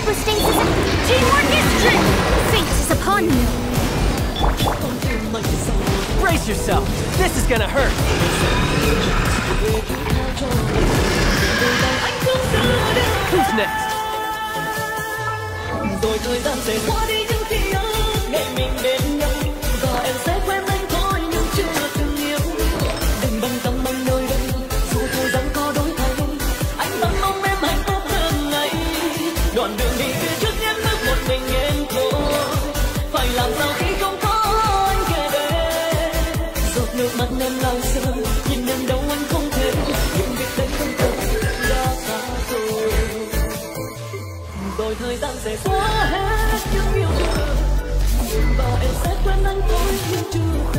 Hypostasis and teamwork is strict! Fate is upon you! Brace yourself! This is gonna hurt! Who's next? Rồi thời gian sẽ qua đi những ký ức ngày mình bên nhau và em sẽ quên anh thôi nhưng chưa từng yêu. Đừng bận tâm anh nơi đây dù thời gian có đổi thay, anh vẫn mong em hạnh phúc hơn ngày. Đoạn đường đi phía trước nhắn bước một mình em thôi, phải làm sao khi không có anh kề bên. Giọt nước mắt em lao rơi, nhìn em đâu anh không thể, nhưng việc đấy không cần đã xa rồi. Rồi thời gian sẽ xóa hết những yêu thương và em sẽ quên anh thôi nhưng chưa